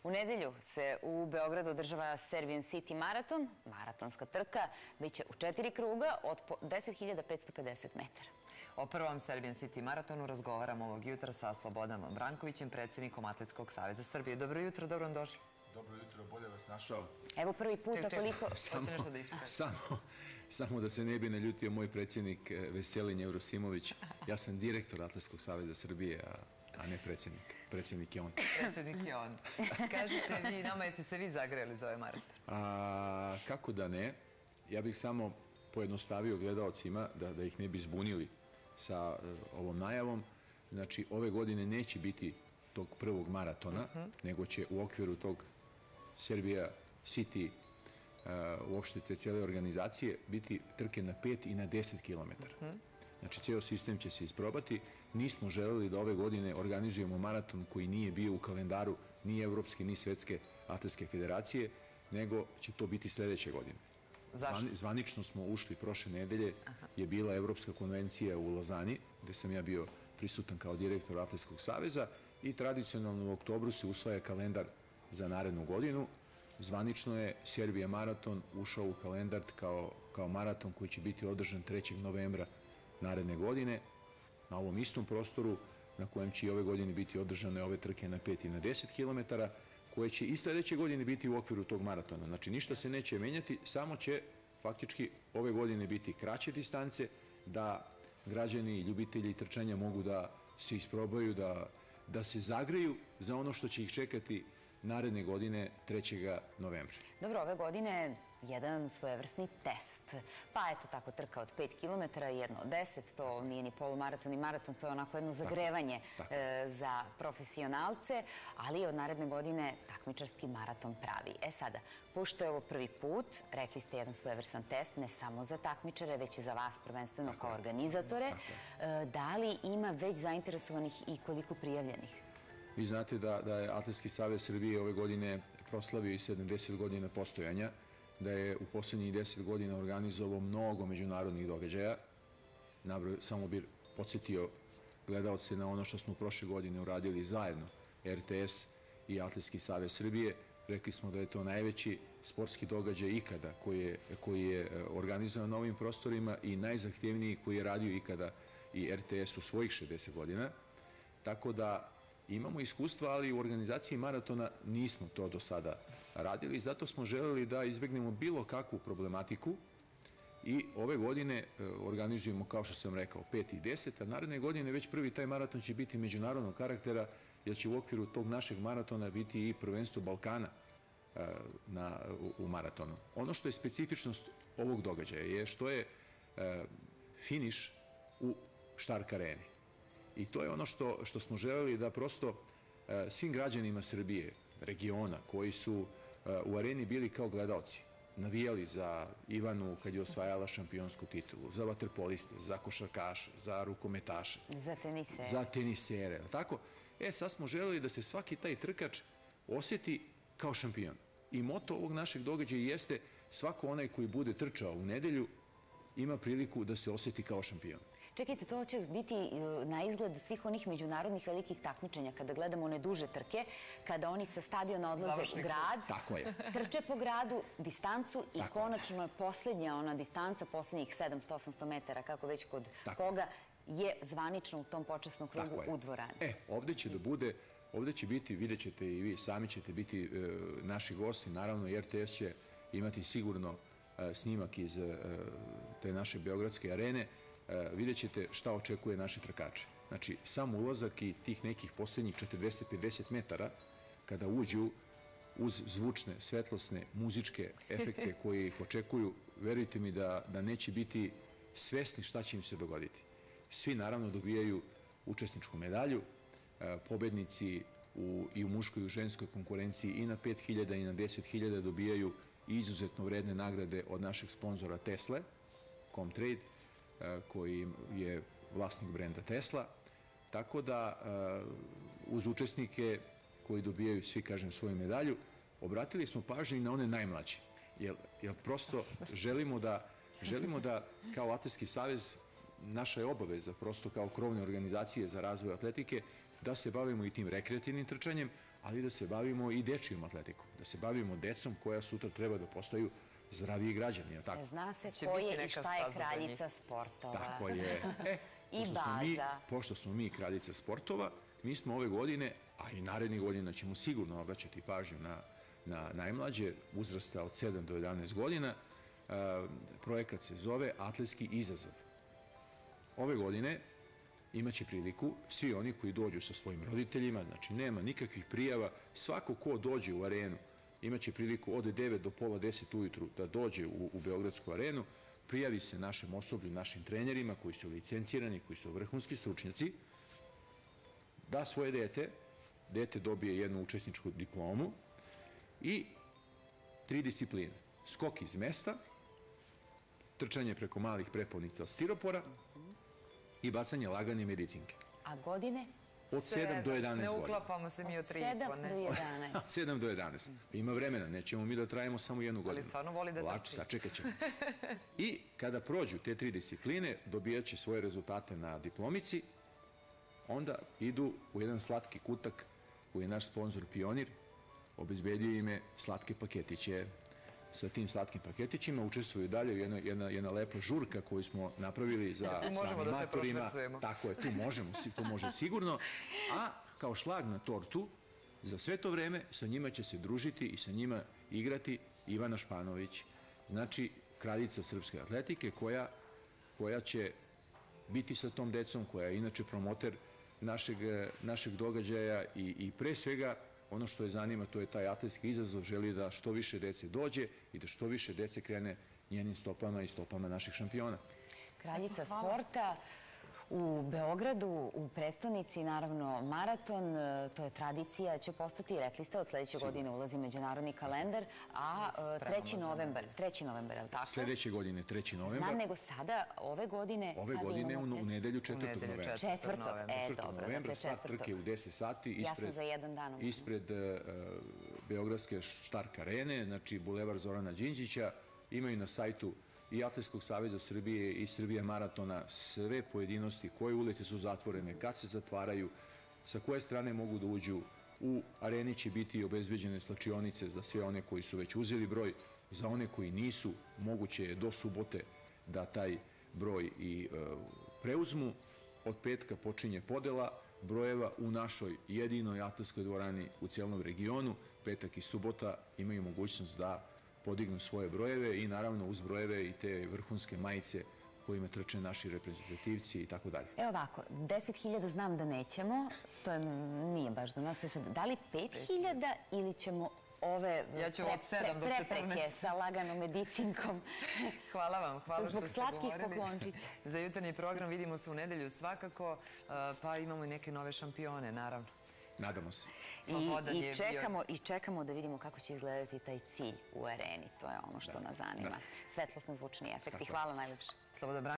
U nedelju se u Beogradu održava Serbian City Marathon, maratonska trka, biće u 4 kruga od 10.550 metara. O prvom Serbian City maratonu razgovaramo ovog jutra sa Slobodanom Brankovićem, predsjednikom Atletskog saveza Srbije. Dobro jutro, dobro vam došli. Dobro jutro, bolje vas našao. Evo prvi put, koliko... Samo da se ne bi naljutio moj predsjednik Veselin Jevrosimović. Ja sam direktor Atletskog saveza Srbije, a ne predsjednik. Predsjednik je on. Predsjednik je on. Kažete vi nama, jeste se vi zagrejali za ovaj maraton? Kako da ne? Ja bih samo pojednostavio gledalcima da ih ne bi zbunili sa ovom najavom. Znači, ove godine neće biti tog prvog maratona, nego će u okviru tog Serbia City, uopšte te cijele organizacije, biti trke na 5 i na 10 kilometara. Znači, cijel sistem će se isprobati. Nismo želeli da ove godine organizujemo maraton koji nije bio u kalendaru ni Evropske, ni Svetske atletske federacije, nego će to biti sljedeće godine. Zašto? Zvanično smo ušli prošle nedelje, je bila Evropska konvencija u Lozani, gde sam ja bio prisutan kao direktor Atletskog saveza i tradicionalno u oktobru se usvaja kalendar za narednu godinu. Zvanično je Serbia maraton ušao u kalendar kao maraton koji će biti održan 3. novembra naredne godine na ovom istom prostoru na kojem će i ove godine biti održane ove trke na 5 i na 10 kilometara, koje će i sljedeće godine biti u okviru tog maratona. Znači, ništa se neće menjati, samo će faktički ove godine biti kraće distance, da građani i ljubitelji trčanja mogu da se isprobaju, da se zagreju za ono što će ih čekati naredne godine 3. novembra. Dobro, ove godine jedan svojevrsni test. Pa eto tako trka od 5 km, jedno od 10, to nije ni polumaraton ni maraton, to je onako jedno zagrevanje za profesionalce, ali od naredne godine takmičarski maraton pravi. E sada, pošto je ovo prvi put, rekli ste jedan svojevrstan test, ne samo za takmičare, već i za vas prvenstveno kao organizatore, da li ima već zainteresovanih i koliko prijavljenih? Vi znate da je Atletski savez Srbije ove godine proslavio i 70 godina postojanja, da je u posljednjih 10 godina organizovao mnogo međunarodnih događaja. Samo bih podsjetio gledalce na ono što smo prošle godine uradili zajedno, RTS i Atletski savez Srbije. Rekli smo da je to najveći sportski događaj ikada koji je organizovan na ovim prostorima i najzahtjevniji koji je radio ikada i RTS u svojih 60 godina. Tako da imamo iskustva, ali u organizaciji maratona nismo to do sada radili. Zato smo želeli da izbjegnemo bilo kakvu problematiku i ove godine organizujemo, kao što sam rekao, 5 i 10, a naredne godine već prvi taj maraton će biti međunarodnog karaktera, jer će u okviru tog našeg maratona biti i prvenstvo Balkana u maratonu. Ono što je specifičnost ovog događaja je što je finiš u Štark areni. I to je ono što smo želeli da prosto svim građanima Srbije, regiona, koji su u areni bili kao gledalci, navijali za Ivanu kad je osvajala šampionsku titulu, za vaterpoliste, za košarkaše, za rukometaše, za tenisere. Tako? Sad smo želeli da se svaki taj trkač osjeti kao šampion. I moto ovog našeg događaja jeste svako onaj koji bude trčao u nedelju ima priliku da se osjeti kao šampion. Čekajte, to će biti na izgled svih onih međunarodnih velikih takmičenja, kada gledamo one duže trke, kada oni sa stadiona odlaze u grad, trče po gradu, distancu i konačno je posljednja ona distanca, posljednjih 700-800 metara, kako već kod koga, je zvanično u tom počasnom krugu u dvorani. Ovdje će biti, vidjet ćete i vi sami ćete biti naši gosti, naravno i RTS će imati sigurno snimak iz te naše beogradske arene. Vidjet ćete šta očekuje naše trkače. Znači, sam ulazak i tih nekih posljednjih 40-50 metara, kada uđu uz zvučne, svetlosne, muzičke efekte koji ih očekuju, verujte mi da neće biti svesni šta će im se dogoditi. Svi naravno dobijaju učesničku medalju, pobednici i u muškoj i u ženskoj konkurenciji i na 5.000 i na 10.000 dobijaju izuzetno vredne nagrade od našeg sponzora Tesla, Comtrade, koji je vlasnik brenda Tesla. Tako da uz učesnike koji dobijaju svi, kažem, svoju medalju, obratili smo pažnju i na one najmlađe. Jer prosto želimo da kao Atletski savez, naša je obaveza prosto kao krovne organizacije za razvoj atletike, da se bavimo i tim rekreativnim trčanjem, ali da se bavimo i dečijom atletikom, da se bavimo decom koja sutra treba da postaju zdraviji građani. Zna se ko je i šta je kraljica sportova. Tako je. I baza. Pošto smo mi kraljica sportova, mi smo ove godine, a i narednih godina ćemo sigurno obraćati pažnju na najmlađe uzrasta od 7 do 11 godina. Projekat se zove Atletski izazov. Ove godine imaće priliku svi oni koji dođu sa svojim roditeljima, znači nema nikakvih prijava, svako ko dođe u arenu imaće priliku od 9 do pola 10 ujutru da dođe u Beogradsku arenu, prijavi se našem osoblju, našim trenerima koji su licencirani, koji su vrhunski stručnjaci, da svoje dete dobije jednu učesničku diplomu i 3 discipline. Skok iz mesta, trčanje preko malih prepolnica od stiropora i bacanje lagane medicinke. A godine? Od 7 do 11 godina. Ne uklapamo se mi od 3 i po. Od 7 do 11. Od 7 do 11. Ima vremena, nećemo mi da trajemo samo jednu godinu. Ali stvarno voli da trči. Sačekat ćemo. I kada prođu te 3 discipline, dobijat će svoje rezultate na diplomici, onda idu u jedan slatki kutak koji je naš sponsor Pionir, obezbedio im je slatke paketiće. Sa tim slatkim paketićima učestvuju dalje jedna lepa žurka koju smo napravili za animatorima. Tako je, tu možemo, to može sigurno. A kao šlag na tortu, za sve to vreme sa njima će se družiti i sa njima igrati Ivana Španović. Znači, kraljica srpske atletike koja će biti sa tom decom, koja je inače promoter našeg događaja i pre svega ono što je zanima, to je taj atletski izazov, želi da što više dece dođe i da što više dece krene njenim stopama i stopama naših šampiona. Kraljica sporta u Beogradu, u prestonici, naravno maraton, to je tradicija, će postati, rekli ste, od sledeće godine ulazi međunarodni kalendar, a 3. novembar, je li tako? Sledeće godine 3. novembar. Znam, nego sada, ove godine... Ove godine u nedelju 4. novembra. 4. novembra, start trke u 10 sati. Ja sam za jedan dan. Ispred Beogradske Štark arene, znači Bulevar Zorana Đinđića, imaju na sajtu i Atletskog saveza Srbije i Srbija maratona sve pojedinosti, koje ulice su zatvorene, kad se zatvaraju, sa koje strane mogu da uđu. U areni će biti obezbeđene slačionice za sve one koji su već uzeli broj, za one koji nisu, moguće je do subote da taj broj i preuzmu. Od petka počinje podela brojeva u našoj jedinoj atletskoj dvorani u cijelom regionu. Petak i subota imaju mogućnost da podignu svoje brojeve i naravno uz brojeve i te vrhunske majice kojima trče naši reprezentativci i tako dalje. Evo ovako, 10.000 znam da nećemo, to nije baš za nas. Da li 5.000 ili ćemo ove prepreke sa laganom medicinkom? Hvala vam, hvala što ste govorili. Zbog slatkih poklončića. Za jutarnji program vidimo se u nedelju svakako, pa imamo i neke nove šampione, naravno. Nadamo se. I čekamo da vidimo kako će izgledati taj cilj u areni. To je ono što nas zanima. Svetlosno-zvučni efekti. Hvala najlepše. Slobodan